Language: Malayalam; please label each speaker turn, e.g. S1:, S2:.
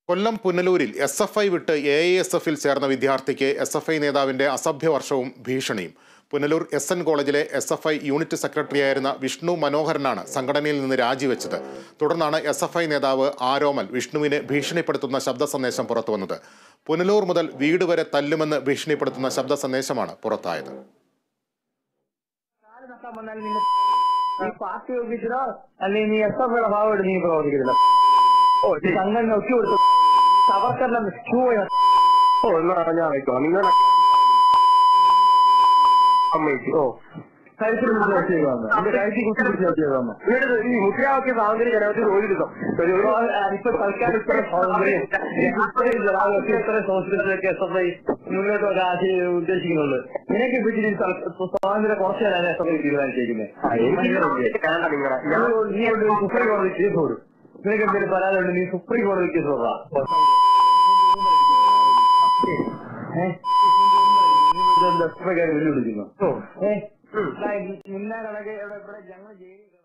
S1: കൊല്ലം പുനലൂരിൽ SFI വിട്ട് AISF-ൽ ചേർന്ന വിദ്യാർത്ഥിക്ക് SFI നേതാവിന്റെ അസഭ്യവർഷവും ഭീഷണിയും. പുനലൂർ SN കോളേജിലെ SFI യൂണിറ്റ് സെക്രട്ടറിയായിരുന്ന വിഷ്ണു മനോഹരനാണ് സംഘടനയിൽ നിന്ന് രാജിവെച്ചത്. തുടർന്നാണ് SFI നേതാവ് ആരോമൽ വിഷ്ണുവിനെ ഭീഷണിപ്പെടുത്തുന്ന ശബ്ദ സന്ദേശം പുറത്തുവന്നത്. പുനലൂർ മുതൽ വീട് വരെ തല്ലുമെന്ന് ഭീഷണിപ്പെടുത്തുന്ന ശബ്ദ സന്ദേശമാണ് പുറത്തായത്.
S2: മുദ്രാവാക്യ സ്വാതന്ത്ര്യ ജനാധിപത്യം ഓടിയെടുക്കും സംസ്കൃതത്തിലൊക്കെ മുന്നോട്ട് ഉദ്ദേശിക്കുന്നുള്ളൂ. നിനക്ക് പിടിച്ച് സ്വാതന്ത്ര്യം കുറച്ച് തരാൻ തീരുമാനിച്ചേക്കുന്നത്. സുപ്രീം കോടതി കേസ് കൊടുക്കും. നിനക്ക് എന്തെങ്കിലും പരാതി ഉണ്ട്, നീ സുപ്രീം കോടതി കേസ് കൊടുക്കാം. വെല്ലുവിളിക്കുന്നു. മുന്നേ കണക്ക് ഇവിടെ ഞങ്ങൾ